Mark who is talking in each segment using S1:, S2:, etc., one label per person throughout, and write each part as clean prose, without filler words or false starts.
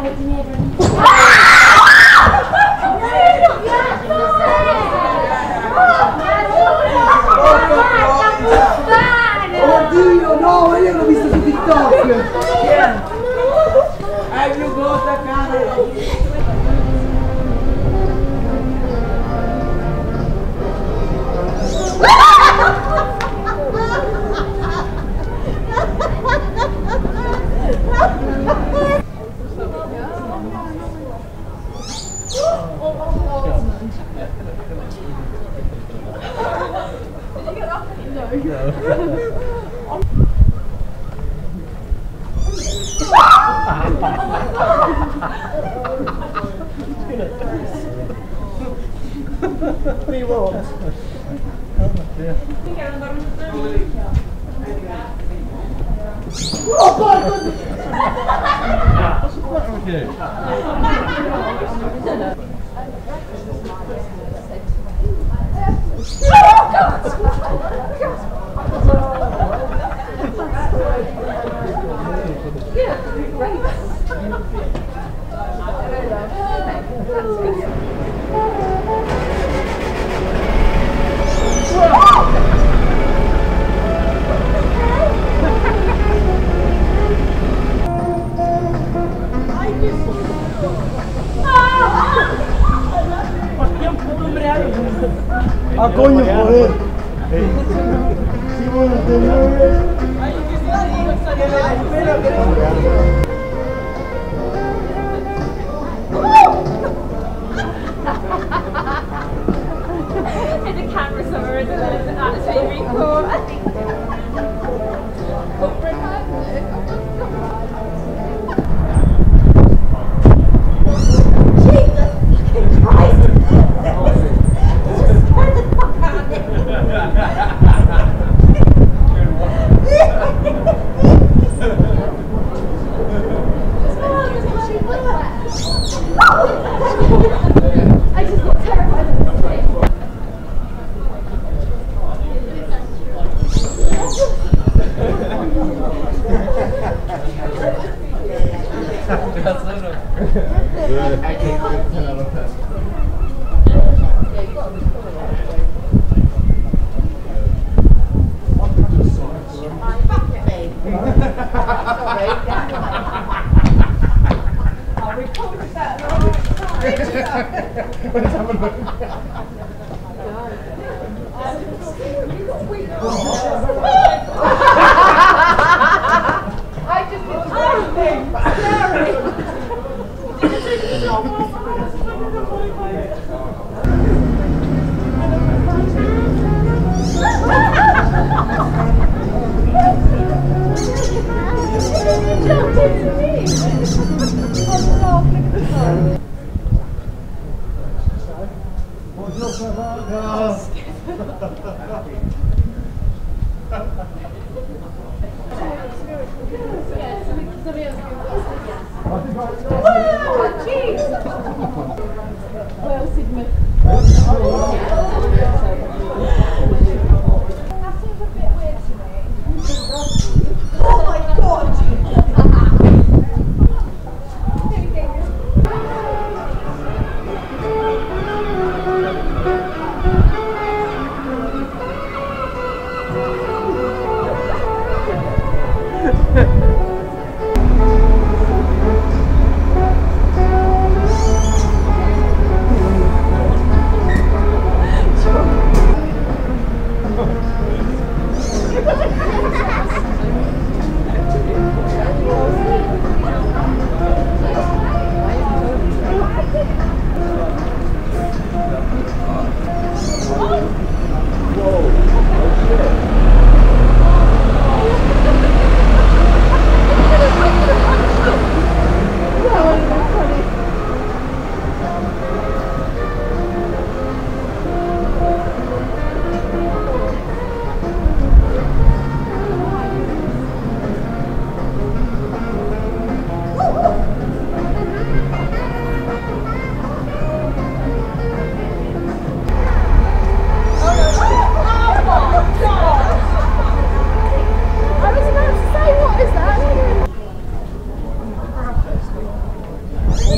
S1: Oddio, no, io l'ho visto su TikTok! Hai più grossa cane!
S2: Ah, coño, joder. Sí, bueno,
S3: And the camera's over and that's very cool.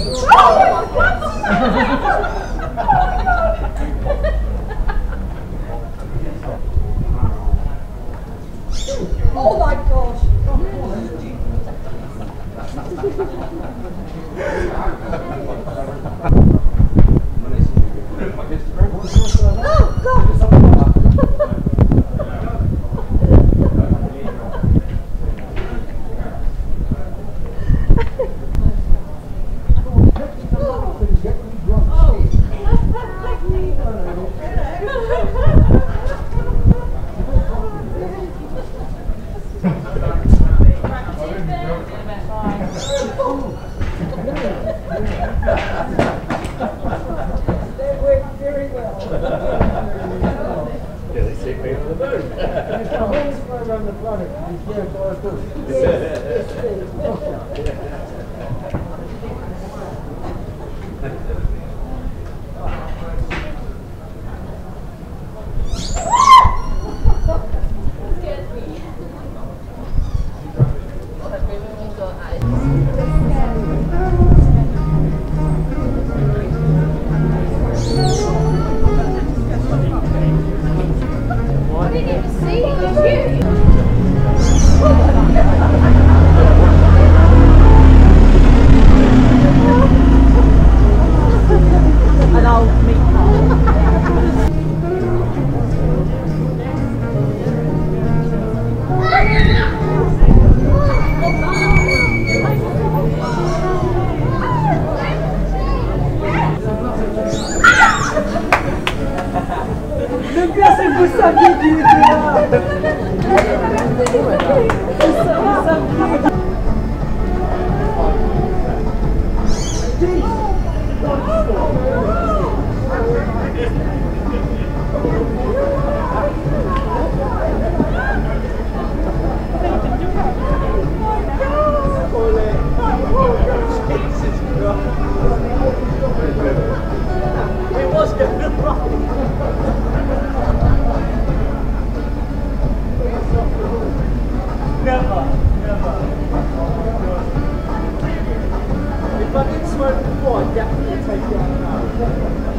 S1: Oh my gosh! Oh God! They worked very well.
S4: Yeah, they take me on the boat.
S2: Around the planet.
S3: I didn't even see it. It was you.
S1: And I'll meet J'aime bien ces beaux sabliers qui étaient là. It was going to Never. If I didn't smoke before, I'd definitely take it out now.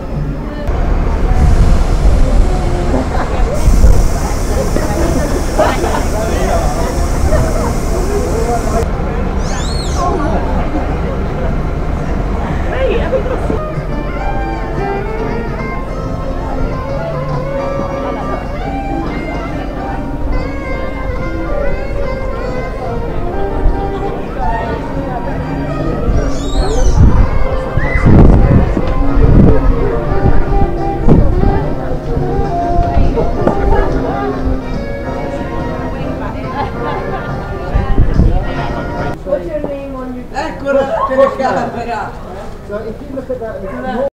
S1: What's your name on your telecamera?
S2: So if you look at that,